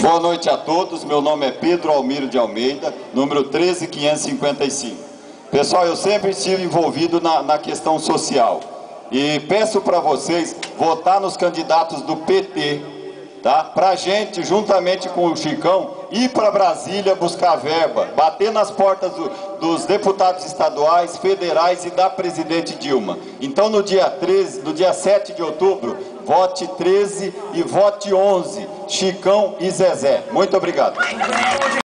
Boa noite a todos, meu nome é Pedro Almiro de Almeida, número 13555. Pessoal, eu sempre estive envolvido na questão social e peço para vocês votar nos candidatos do PT, tá? Para a gente, juntamente com o Chicão, ir para Brasília buscar verba, bater nas portas dos deputados estaduais, federais e da presidente Dilma. Então no dia 7 de outubro, vote 13 e vote 11, Chicão e Zezé. Muito obrigado.